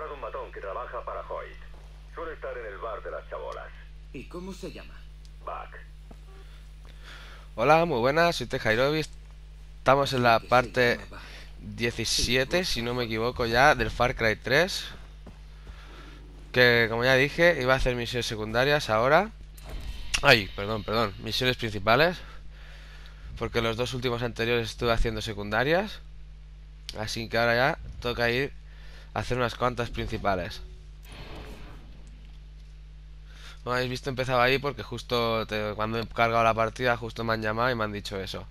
encontrado un matón que trabaja para Hoyt. Suele estar en el bar de las chabolas. ¿Y cómo se llama? Buck. Hola, muy buenas, soy Tejairovic. Estamos en la Que se parte llama Buck. 17, si no me equivoco ya, del Far Cry 3. Que, como ya dije, iba a hacer misiones secundarias ahora. Ay, perdón, misiones principales. Porque los dos últimos anteriores estuve haciendo secundarias. Así que ahora ya toca ir a hacer unas cuantas principales. Como habéis visto, empezaba ahí porque justo cuando he cargado la partida, justo me han llamado y me han dicho eso.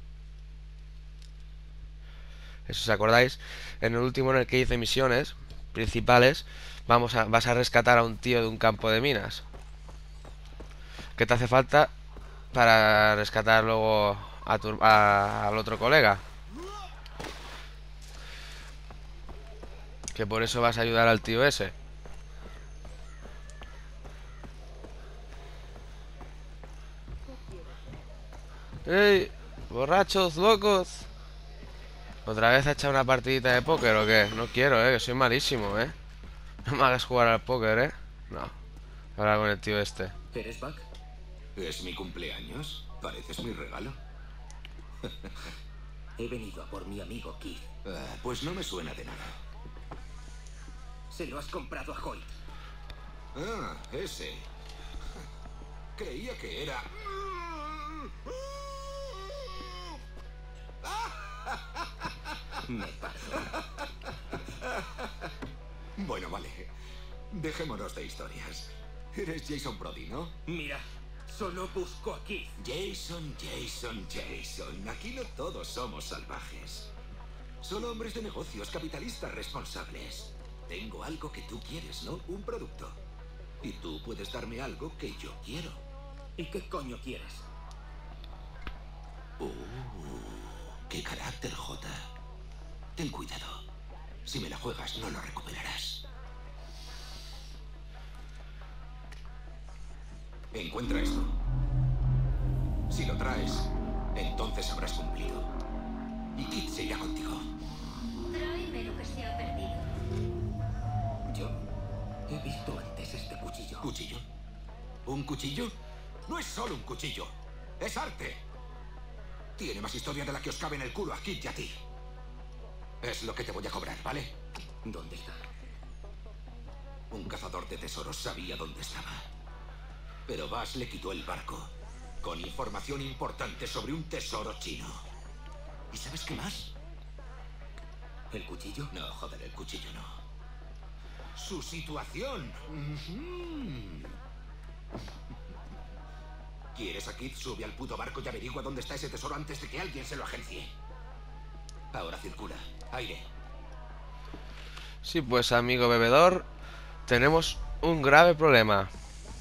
Eso, ¿os acordáis? En el último en el que hice misiones principales, vas a rescatar a un tío de un campo de minas. ¿Qué te hace falta para rescatar luego al otro colega? Que por eso vas a ayudar al tío ese. ¡Ey! ¡Borrachos, locos! ¿Otra vez a echar una partidita de póker o qué? No quiero, que soy malísimo, No me hagas jugar al póker, No. Ahora con el tío este. ¿Eres Buck? ¿Es mi cumpleaños? Pareces mi regalo. He venido a por mi amigo Keith. Pues no me suena de nada. Se lo has comprado a Hoyt. Ah, ese. Creía que era... Me parto. Bueno, vale. Dejémonos de historias. Eres Jason Brody, ¿no? Mira, solo busco a Keith. Jason. Aquí no todos somos salvajes. Solo hombres de negocios, capitalistas responsables. Tengo algo que tú quieres, ¿no? Un producto. Y tú puedes darme algo que yo quiero. ¿Y qué coño quieres? ¡Qué carácter, Jota! Ten cuidado. Si me la juegas, no lo recuperarás. Encuentra esto. Si lo traes, entonces habrás cumplido. Y Kit se irá contigo. Tráeme lo que se ha perdido. Yo he visto antes este cuchillo. ¿Cuchillo? ¿Un cuchillo? No es solo un cuchillo. Es arte. Tiene más historia de la que os cabe en el culo a Kit y a ti. Es lo que te voy a cobrar, ¿vale? ¿Dónde está? Un cazador de tesoros sabía dónde estaba. Pero Bass le quitó el barco, con información importante sobre un tesoro chino. ¿Y sabes qué más? ¿El cuchillo? No, joder, el cuchillo no. Su situación. ¿Quieres a Kid? Sube al puto barco y averigua dónde está ese tesoro antes de que alguien se lo agencie. Ahora circula. Aire. Sí, pues amigo bebedor, tenemos un grave problema.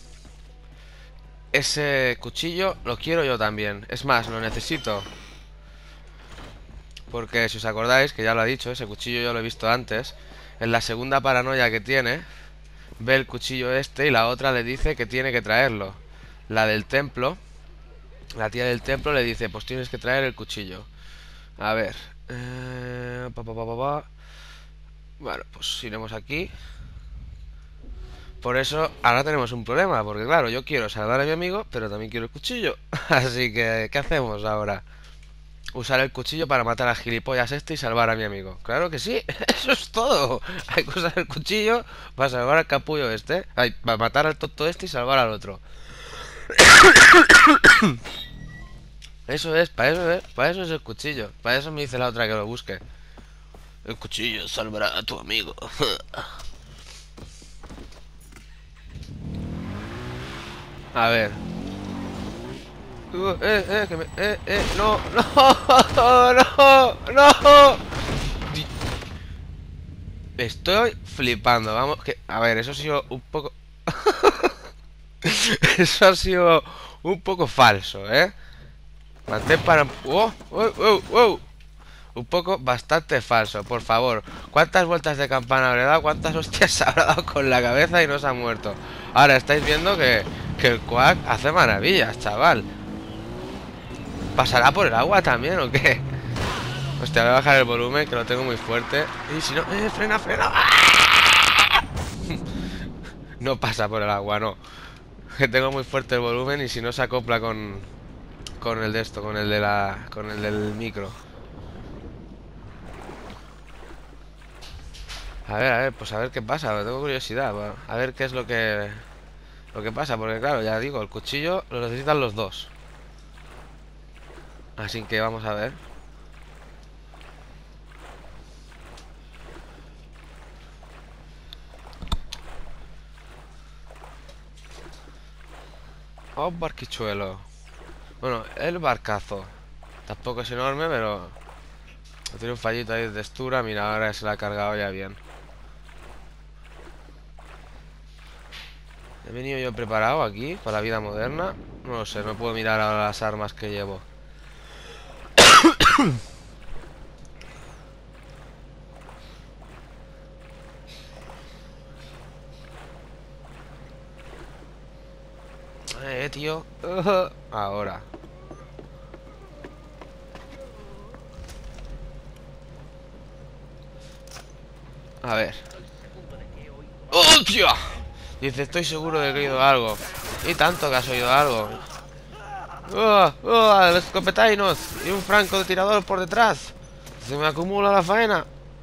Ese cuchillo lo quiero yo también. Es más, lo necesito. Porque si os acordáis, que ya lo ha dicho, ese cuchillo yo lo he visto antes. En la segunda paranoia que tiene, ve el cuchillo este y la otra le dice que tiene que traerlo. La del templo, la tía del templo le dice, pues tienes que traer el cuchillo. A ver. Bueno, pues iremos aquí. Por eso ahora tenemos un problema, porque claro, yo quiero salvar a mi amigo, pero también quiero el cuchillo. Así que, ¿qué hacemos ahora? Usar el cuchillo para matar al gilipollas este y salvar a mi amigo. Claro que sí, eso es todo. Hay que usar el cuchillo para salvar al capullo este. Ay, para matar al tonto este y salvar al otro. Eso es, para eso es el cuchillo. Para eso me dice la otra que lo busque. El cuchillo salvará a tu amigo. A ver. Que me... no, no. Estoy flipando, vamos, que... A ver, eso ha sido un poco... Eso ha sido un poco falso, Mantén para... ¡Wow! Un poco bastante falso, por favor. ¿Cuántas vueltas de campana habré dado? ¿Cuántas hostias habrá dado con la cabeza y no se ha muerto? Ahora estáis viendo que el Quack hace maravillas, chaval. ¿Pasará por el agua también o qué? Hostia, voy a bajar el volumen, que lo tengo muy fuerte. Y si no... frena. ¡Ah! no pasa por el agua, no. Que tengo muy fuerte el volumen y si no se acopla con el de esto, con el de con el del micro. A ver, pues a ver qué pasa, tengo curiosidad. Bueno, a ver qué es lo que pasa, porque claro, ya digo, el cuchillo lo necesitan los dos. Así que vamos a ver. Oh, barquichuelo. Bueno, el barcazo tampoco es enorme, pero tiene un fallito ahí de textura. Mira, ahora se la ha cargado ya bien. ¿He venido yo preparado aquí para la vida moderna? No lo sé, no puedo mirar ahora las armas que llevo. Tío. Ahora. A ver. ¡Hostia! Dice, estoy seguro de que he oído algo. Y tanto que has oído algo. ¡Oh, escopetainos! Y un francotirador por detrás. Se me acumula la faena.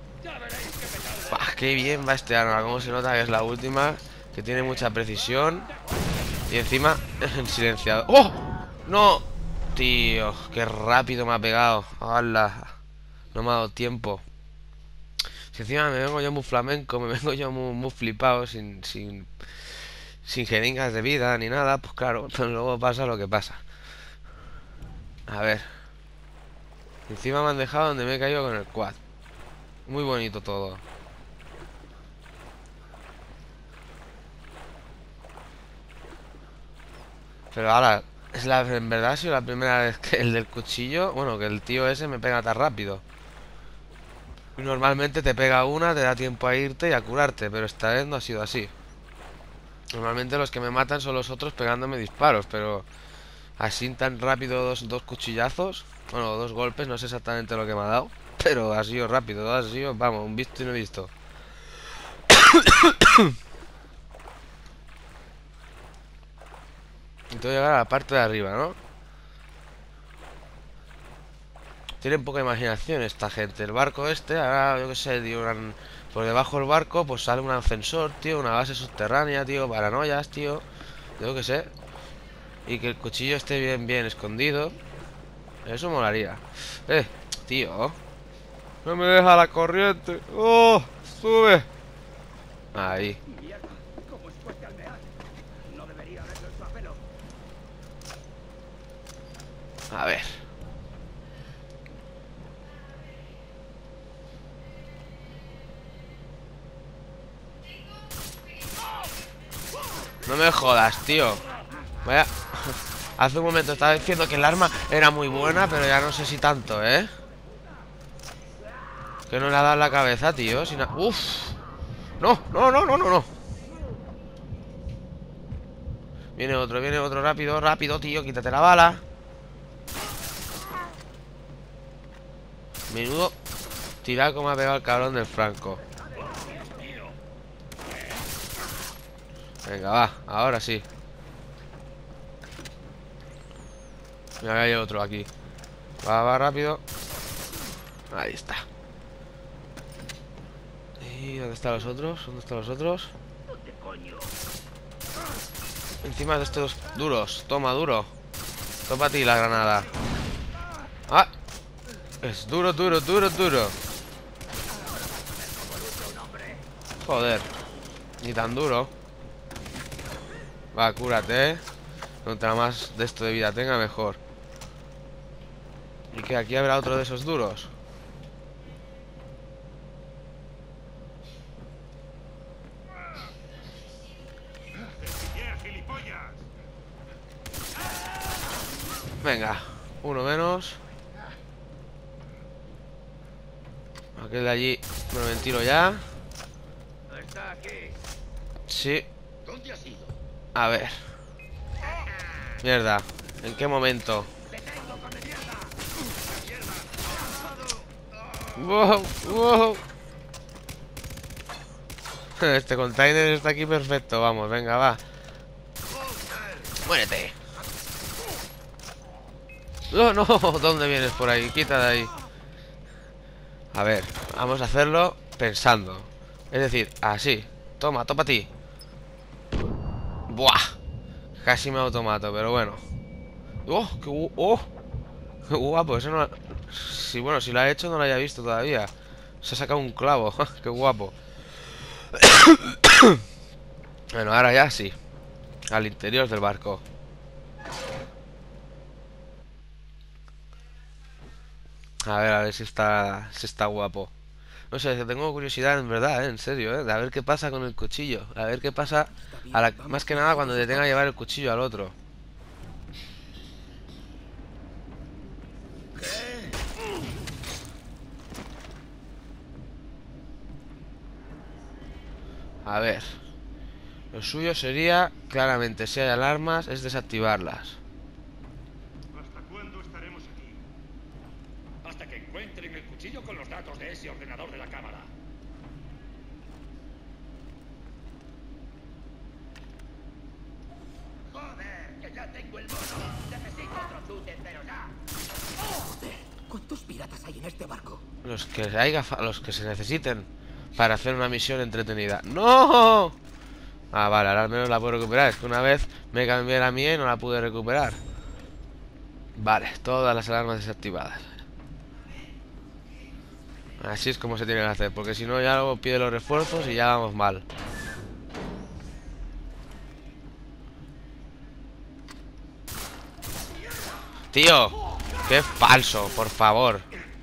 ¡Qué bien va este arma! Como se nota que es la última. Que tiene mucha precisión. Y encima en silenciado. ¡Oh! ¡No! Tío, qué rápido me ha pegado. ¡Hala! No me ha dado tiempo. Si encima me vengo yo muy flamenco, me vengo yo muy flipado, sin jeringas de vida ni nada, pues claro, luego pasa lo que pasa. A ver. Encima me han dejado donde me he caído con el quad. Muy bonito todo. Pero ahora, en verdad ha sido la primera vez que el del cuchillo, bueno, que el tío ese me pega tan rápido. Normalmente te pega una, te da tiempo a irte y a curarte, pero esta vez no ha sido así. Normalmente los que me matan son los otros pegándome disparos, pero así tan rápido dos cuchillazos, bueno, dos golpes, no sé exactamente lo que me ha dado, pero ha sido rápido, ha sido, vamos, un visto y no visto. Y tengo que llegar a la parte de arriba, ¿no? Tienen poca imaginación esta gente. El barco este, ahora yo qué sé, tío, por debajo del barco pues sale un ascensor, tío, una base subterránea, tío, paranoias, tío. Yo qué sé. Y que el cuchillo esté bien escondido. Eso molaría. Tío. No me deja la corriente. ¡Oh! ¡Sube! Ahí. A ver. No me jodas, tío. Vaya. Hace un momento estaba diciendo que el arma era muy buena, pero ya no sé si tanto, ¿eh? Que no le ha dado la cabeza, tío. ¡Uf! ¡No! ¡No! Viene otro, rápido, tío. Quítate la bala. Menudo tirar como ha pegado el cabrón del Franco. Venga, va, ahora sí. Mira que hay otro aquí. Va rápido. Ahí está. ¿Y dónde están los otros? Encima de estos duros. Toma, duro. Toma a ti la granada. ¡Ah! Es duro. Joder. Ni tan duro. Va, cúrate, ¿eh? Contra más de esto de vida tenga, mejor. ¿Y que aquí habrá otro de esos duros? Venga, uno menos. Aquel de allí me lo ventilo ya. Sí. A ver. Mierda. ¿En qué momento? Wow. Este container está aquí perfecto. Vamos, venga, va. Muérete. No, no, ¿dónde vienes por ahí? Quita de ahí. A ver, vamos a hacerlo pensando. Es decir, así. Toma, topa a ti. Buah. Casi me automato, pero bueno. ¡Oh! ¡Qué guapo! Eso no... Sí, bueno, si lo ha hecho no lo haya visto todavía. Se ha sacado un clavo. ¡Qué guapo! Bueno, ahora ya sí. Al interior del barco. A ver si está guapo. No sé, que tengo curiosidad en verdad, en serio, de a ver qué pasa con el cuchillo. A ver qué pasa, más que nada cuando te tenga que llevar el cuchillo al otro. A ver. Lo suyo sería, claramente, si hay alarmas, es desactivarlas. ¿Hasta cuándo estaremos aquí? Hasta que encuentren el cuchillo con los datos de ese ordenador de la cámara. Joder, que ya tengo el mono. Necesito otro chute, pero ya. Joder, ¿cuántos piratas hay en este barco? Los que se necesiten para hacer una misión entretenida. ¡No! Ah, vale, ahora al menos la puedo recuperar. Es que una vez me cambié la mía y no la pude recuperar. Vale, todas las alarmas desactivadas. Así es como se tiene que hacer, porque si no ya luego pide los refuerzos y ya vamos mal. Tío, qué falso, por favor.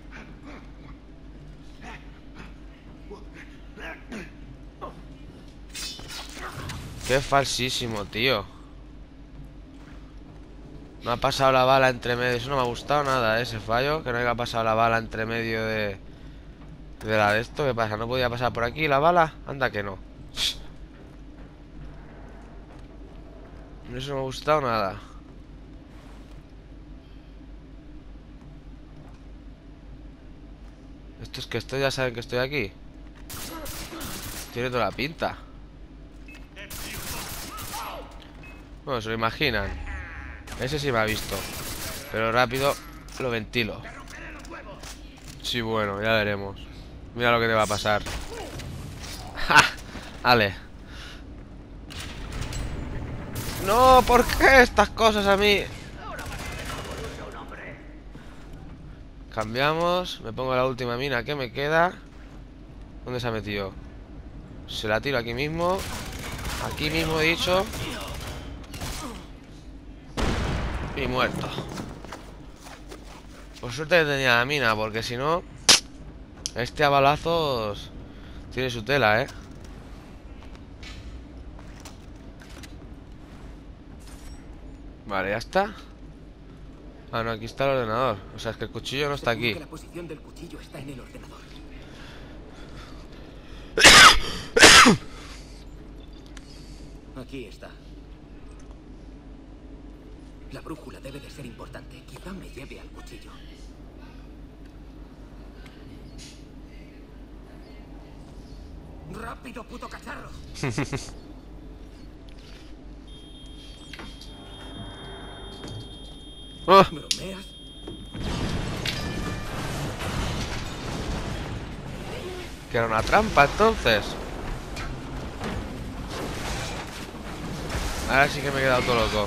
Qué falsísimo, tío. No ha pasado la bala entre medio. Eso no me ha gustado nada, ese fallo. Que no haya pasado la bala entre medio de la de esto. ¿Qué pasa? ¿No podía pasar por aquí la bala? Anda que no. Eso no me ha gustado nada. Estos que estoy ya saben que estoy aquí. Tiene toda la pinta. Bueno, se lo imaginan. Ese sí me ha visto. Pero rápido lo ventilo. Sí, bueno, ya veremos. Mira lo que te va a pasar. ¡Ja! Vale. No, ¿por qué estas cosas a mí? Cambiamos. Me pongo la última mina que me queda. ¿Dónde se ha metido? Se la tiro aquí mismo. Aquí mismo he dicho. Y muerto. Por suerte que tenía la mina, porque si no, este a balazos tiene su tela, ¿eh? Vale, ya está. Ah, no, aquí está el ordenador. O sea, es que el cuchillo no está aquí. La posición del cuchillo está en el ordenador. Aquí está. La brújula debe de ser importante. Quizá me lleve al cuchillo. ¡Rápido, puto cacharro! ¡Oh! ¿Bromeas? Que era una trampa, entonces. Ahora sí que me he quedado todo loco.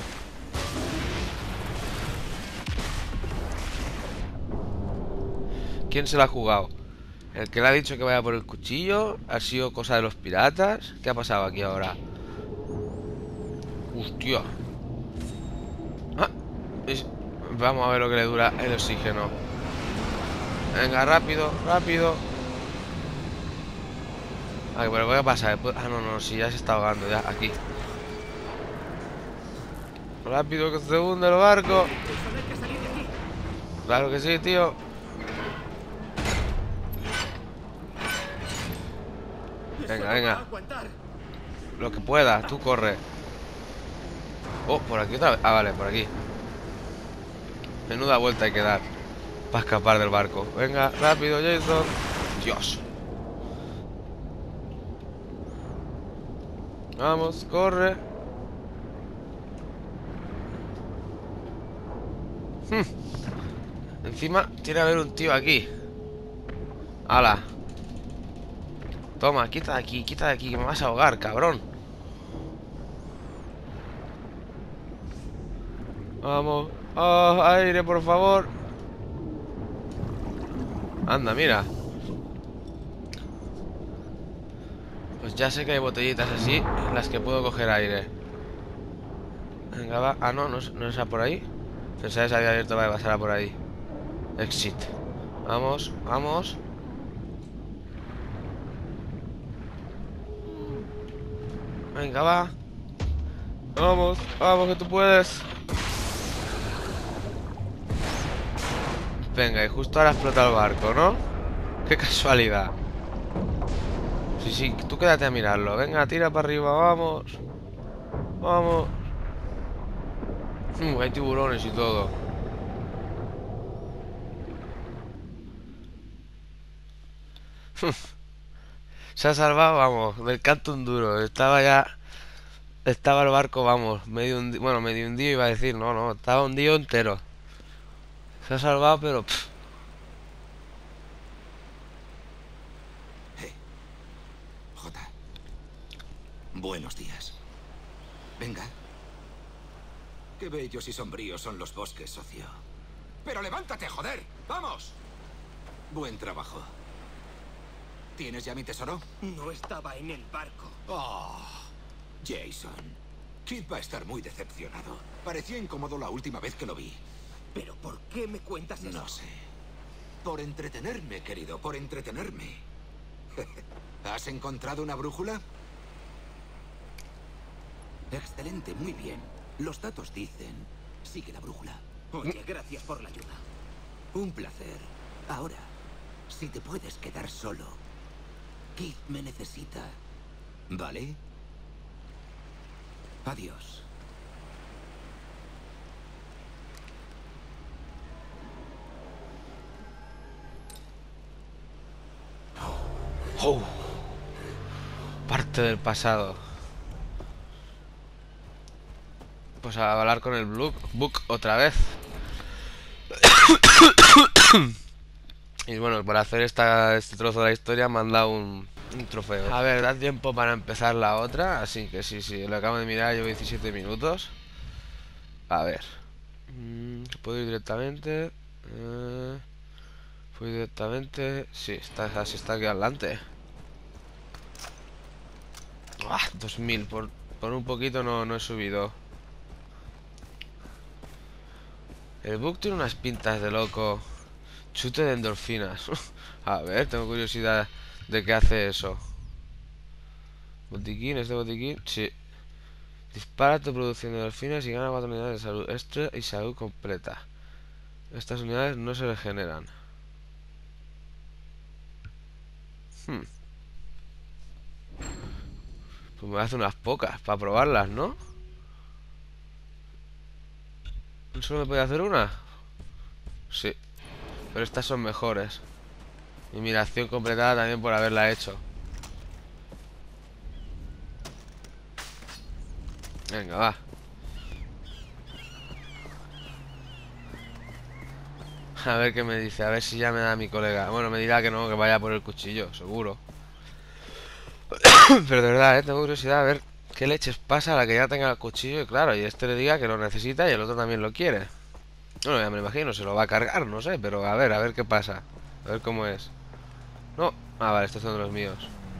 ¿Quién se la ha jugado? El que le ha dicho que vaya por el cuchillo. ¿Ha sido cosa de los piratas? ¿Qué ha pasado aquí ahora? Hostia. Ah, vamos a ver lo que le dura el oxígeno. Venga, rápido, rápido. Ay, pero ¿qué pasa? Después... Ah, no, no, si ya se está ahogando, ya, aquí. Rápido que se hunde el barco. Claro que sí, tío. Venga, venga. Lo que pueda, tú corre. Oh, por aquí otra vez. Ah, vale, por aquí. Menuda vuelta hay que dar para escapar del barco. Venga, rápido, Jason. Dios. Vamos, corre. Encima tiene que haber un tío aquí. ¡Hala! Toma, quita de aquí, que me vas a ahogar, cabrón. Vamos. ¡Oh, aire, por favor! Anda, mira. Pues ya sé que hay botellitas así en las que puedo coger aire. Venga, va. Ah, no es a por ahí. Pensaba que se había abierto para pasar a por ahí. Exit. Vamos, vamos. Venga, va. Vamos, vamos, que tú puedes. Venga, y justo ahora explota el barco, ¿no? Qué casualidad. Sí, sí, tú quédate a mirarlo. Venga, tira para arriba, vamos. Vamos. Hay tiburones y todo. Se ha salvado, vamos, del canto un duro. Estaba el barco, vamos, medio hundido. Bueno, medio hundido iba a decir, no, estaba hundido entero. Se ha salvado, pero... Jota. Buenos días. Venga. Qué bellos y sombríos son los bosques, socio. ¡Pero levántate, joder! ¡Vamos! Buen trabajo. ¿Tienes ya mi tesoro? No estaba en el barco. Oh, Jason. Kid va a estar muy decepcionado. Parecía incómodo la última vez que lo vi. ¿Pero por qué me cuentas eso? No sé. Por entretenerme, querido, por entretenerme. ¿Has encontrado una brújula? Excelente, muy bien. Los datos dicen... Sigue la brújula. Oye, gracias por la ayuda. Un placer. Ahora, si te puedes quedar solo, Keith me necesita. ¿Vale? Adiós. Oh. Parte del pasado. Pues a hablar con el Book otra vez. Y bueno, para hacer este trozo de la historia me han dado un trofeo. A ver, da tiempo para empezar la otra. Así que sí, lo acabo de mirar, llevo 17 minutos. A ver. ¿Puedo ir directamente? ¿Puedo ir directamente? Sí, está aquí adelante. 2000, por un poquito no he subido. El Book tiene unas pintas de loco. Chute de endorfinas. A ver, tengo curiosidad de qué hace eso. Botiquín, botiquín. Sí. Dispara tu producción de endorfinas y gana 4 unidades de salud extra y salud completa. Estas unidades no se regeneran. Pues me voy a hacer unas pocas para probarlas, ¿no? ¿Solo me puede hacer una? Sí. Pero estas son mejores. Y mi acción completada también por haberla hecho. Venga, va. A ver qué me dice. A ver si ya me da mi colega. Bueno, me dirá que no, que vaya por el cuchillo, seguro. Pero de verdad, tengo curiosidad a ver qué leches pasa a la que ya tenga el cuchillo. Y claro, y este le diga que lo necesita y el otro también lo quiere. Bueno, ya me lo imagino, se lo va a cargar, no sé. Pero a ver qué pasa. A ver cómo es. No, vale, estos son de los míos.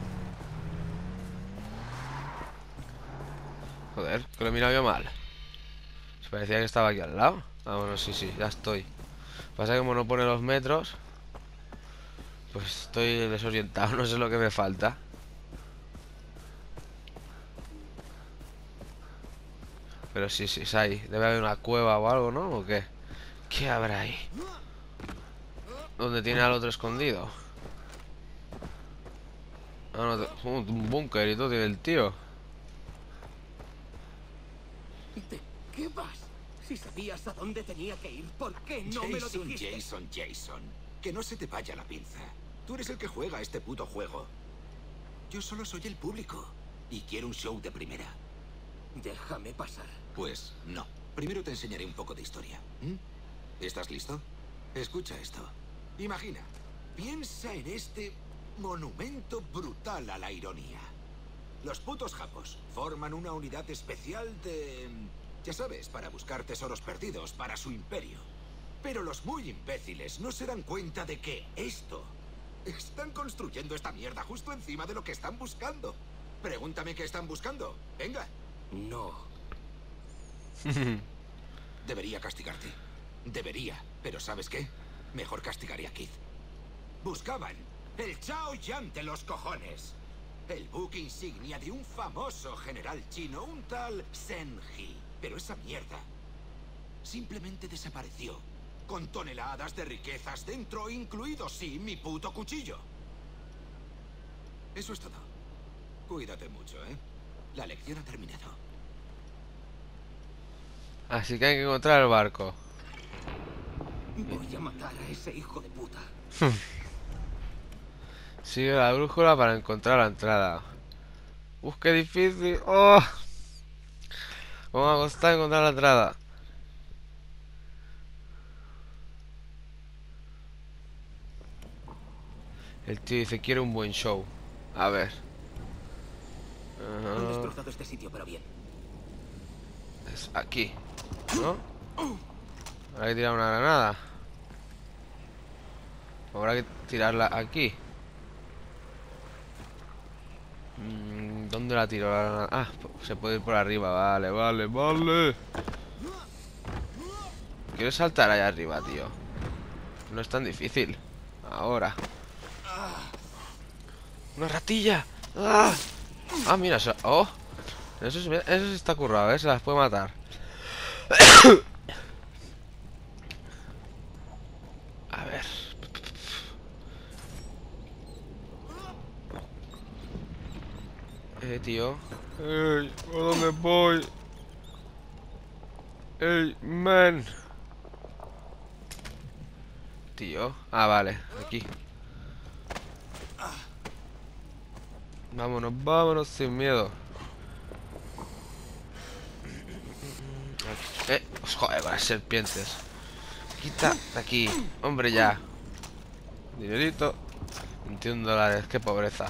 Joder, que lo he mirado yo mal. Se parecía que estaba aquí al lado. Ah, bueno, sí, ya estoy. Pasa que como no pone los metros, pues estoy desorientado, no sé lo que me falta. Pero sí, es ahí. Debe haber una cueva o algo, ¿no? ¿O qué? ¿Qué habrá ahí? ¿Dónde tiene al otro escondido? Ah, no, un búnker y todo tiene el tío. ¿De qué vas? Si sabías a dónde tenía que ir, ¿por qué no me lo dijiste? Jason. Que no se te vaya la pinza. Tú eres el que juega este puto juego. Yo solo soy el público. Y quiero un show de primera. Déjame pasar. Pues no. Primero te enseñaré un poco de historia. ¿Estás listo? Escucha esto. Imagina, piensa en este monumento brutal a la ironía. Los putos japos forman una unidad especial de... ya sabes, para buscar tesoros perdidos para su imperio. Pero los muy imbéciles no se dan cuenta de que esto... están construyendo esta mierda justo encima de lo que están buscando. Pregúntame qué están buscando. Venga. No. Debería castigarte. Debería. Pero ¿sabes qué? Mejor castigaré a Keith. Buscaban el Chao Yan de los cojones. El buque insignia de un famoso general chino, un tal Sen He. Pero esa mierda simplemente desapareció. Con toneladas de riquezas dentro, incluido, sí, mi puto cuchillo. Eso es todo. Cuídate mucho, ¿eh? La lección ha terminado. Así que hay que encontrar el barco. Voy a matar a ese hijo de puta. Sigue la brújula para encontrar la entrada. Qué difícil. ¡Oh! ¿Cómo me va a costar encontrar la entrada? El tío dice, quiero un buen show. A ver. Han destrozado este sitio, pero bien. Es aquí, ¿no? Habrá que tirar una granada. Habrá que tirarla aquí. ¿Dónde la tiro la granada? Ah, se puede ir por arriba. Vale, vale, vale. Quiero saltar allá arriba, tío. No es tan difícil. Ahora. ¡Una ratilla! ¡Ah! Ah, mira, eso... ¡Oh! Eso sí está currado, ¿eh? Se las puede matar. A ver. Tío. ¡Ey! ¿A dónde voy? ¡Ey, man! Tío. Ah, vale. Aquí. Vámonos, vámonos sin miedo. Joder, con las serpientes. Quita de aquí. Hombre, ya. Dinerito. 21 dólares, qué pobreza.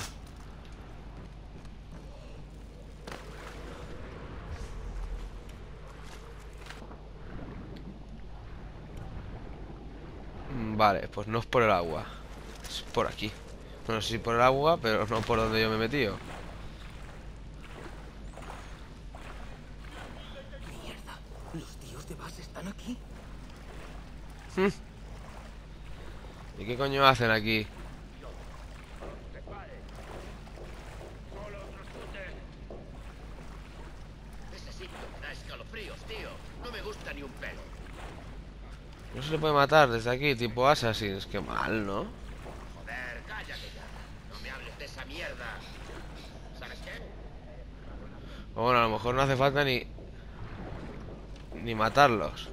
Vale, pues no es por el agua. Es por aquí. No sé si por el agua, pero no por donde yo me he metido. Mierda, ¿los tíos de base están aquí? ¿Y qué coño hacen aquí? Ese sitio me da escalofríos, tío. No me gusta ni un pelo. No se le puede matar desde aquí, tipo Assassin's. Qué mal, ¿no? Joder, cállate ya. No me hables de esa mierda. ¿Sabes qué? O bueno, a lo mejor no hace falta ni matarlos.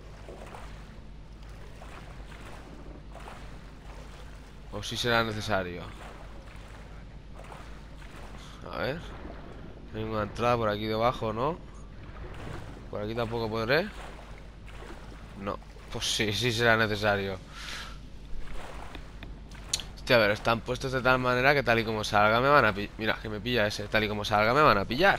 O si será necesario. A ver. Hay una entrada por aquí debajo, ¿no? Por aquí tampoco podré. No. Pues sí, sí será necesario. Hostia, a ver, están puestos de tal manera que tal y como salga me van a pillar. Mira, que me pilla ese. Tal y como salga me van a pillar.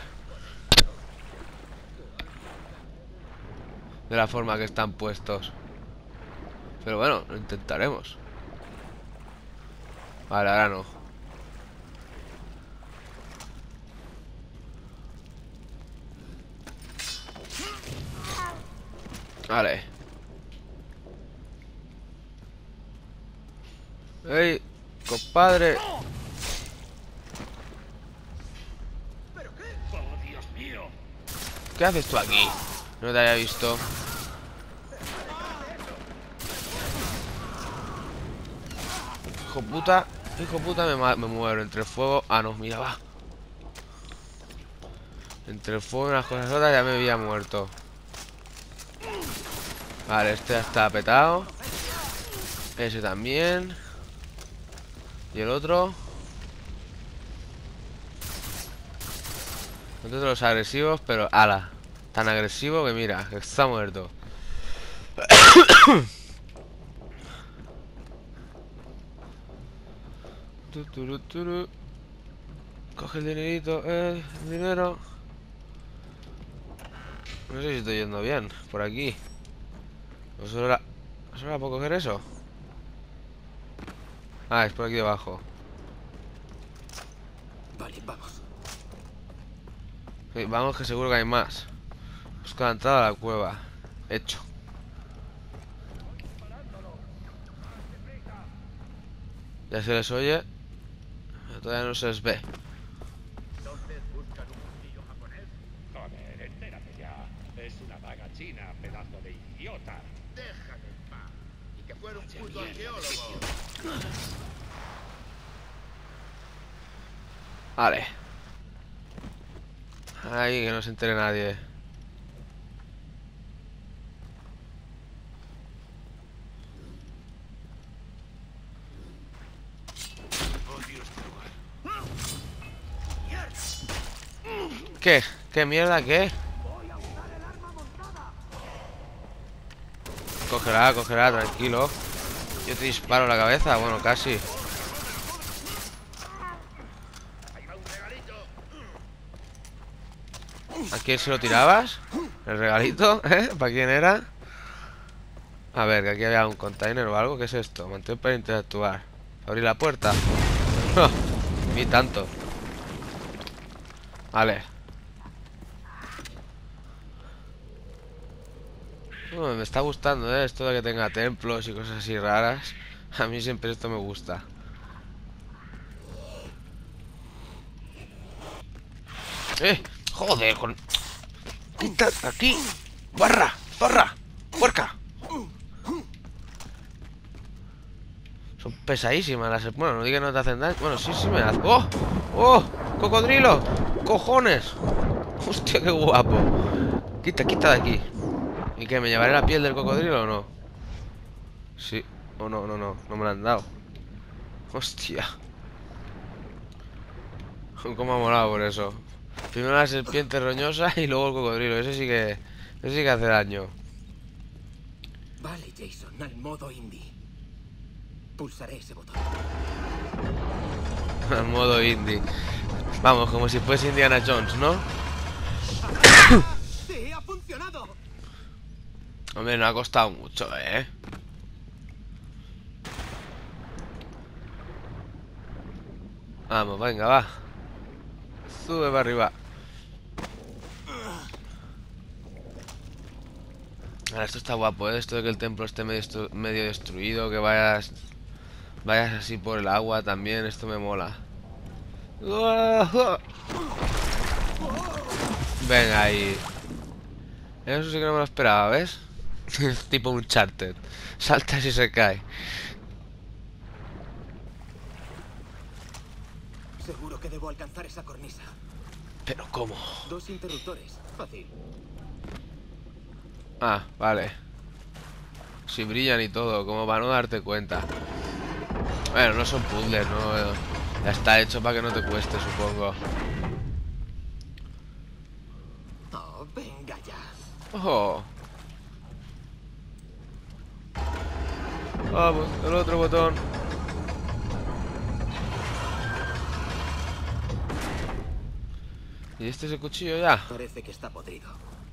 De la forma que están puestos. Pero bueno, lo intentaremos. Vale, ahora no. Vale. ¡Ey, compadre! ¡Oh, Dios mío! ¿Qué haces tú aquí? No te había visto. Hijo puta, me muero entre el fuego. Ah, no, mira, va. Entre el fuego y unas cosas otras ya me había muerto. Vale, este ya está petado. Ese también. Y el otro. Otro de los agresivos, pero ala. Tan agresivo que mira, que está muerto. Turu. Coge el dinerito, el dinero. No sé si estoy yendo bien, por aquí. ¿O solo era por coger eso? Ah, es por aquí debajo. Vale, vamos. Sí, vamos que seguro que hay más. Busca la entrada a la cueva. Hecho. Ya se les oye. Pero todavía no se les ve. Entonces buscan un cuchillo japonés. Joder, entérate ya. Es una daga china, pedazo de idiota. Déjame en paz. Y que fuera un puto arqueólogo. Vale. Ahí que no se entere nadie. ¿Qué? ¿Qué mierda? ¿Qué? Cógela, tranquilo. Yo te disparo en la cabeza, bueno, casi. ¿A quién se lo tirabas? ¿El regalito? ¿Eh? ¿Para quién era? A ver, que aquí había un container o algo. ¿Qué es esto? Mantén para interactuar. ¿Abrir la puerta? Ni tanto. Vale. Me está gustando, esto de que tenga templos y cosas así raras. A mí siempre esto me gusta. Joder, con... ¡Quítate aquí! ¡Barra! ¡Zorra! ¡Puerca! Son pesadísimas las... Bueno, no diga que no te hacen daño. Bueno, sí me hacen... ¡Oh! ¡Oh! ¡Cocodrilo! ¡Cojones! ¡Hostia, qué guapo! Quita de aquí. ¿Y qué? ¿Me llevaré la piel del cocodrilo o no? Sí. O no me la han dado. Hostia. Cómo ha molado por eso. Primero la serpiente roñosa y luego el cocodrilo. Ese sí que hace daño. Vale, Jason, al modo indie. Pulsaré ese botón. Al modo indie. Vamos, como si fuese Indiana Jones, ¿no? ¡Sí, ha funcionado! Hombre, no ha costado mucho, ¿eh? Vamos, venga, va. Sube para arriba. Ahora, esto está guapo, ¿eh? Esto de que el templo esté medio destruido. Que vayas así por el agua también. Esto me mola. Venga ahí. Eso sí que no me lo esperaba, ¿ves? Es tipo un Uncharted. Salta y se cae. Seguro que debo alcanzar esa cornisa. ¿Pero cómo? 2 interruptores. Fácil. Ah, vale. Si brillan y todo, como para no darte cuenta. Bueno, no son puzzles, no. Ya está hecho para que no te cueste, supongo. Oh, venga ya. ¡Ojo! Vamos, el otro botón. ¿Y este es el cuchillo ya? Parece que está podrido.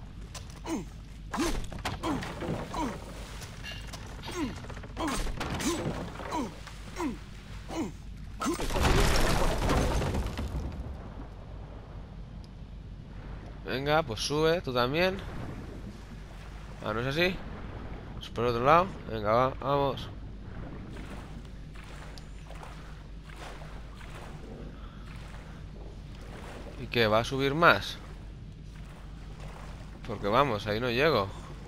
Venga, pues sube, tú también. Ah, ¿no es así? ¿Es por el otro lado? Venga, vamos. ¿Y qué? ¿Va a subir más? Porque vamos, ahí no llego.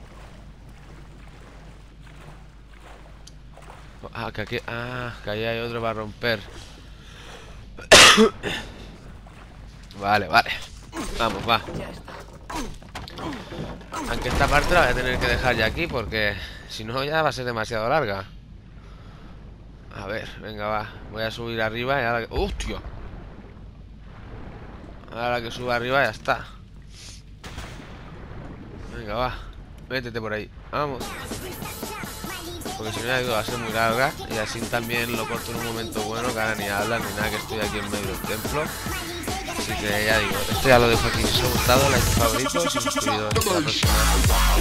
Ah, que aquí... Ah, que ahí hay otro para romper. Vale. Vamos, va. Aunque esta parte la voy a tener que dejar ya aquí porque si no ya va a ser demasiado larga. A ver, venga, va. Voy a subir arriba y ahora... ¡Hostia! Ahora que suba arriba ya está. Venga, va. Métete por ahí. Vamos. Porque si no, ya digo, va a ser muy larga. Y así también lo corto en un momento bueno, que ahora ni hablan ni nada, que estoy aquí en medio del templo. Así que ya digo, esto ya lo dejo aquí. Si os ha gustado, like, favoritos y suscribiros. Hasta la próxima.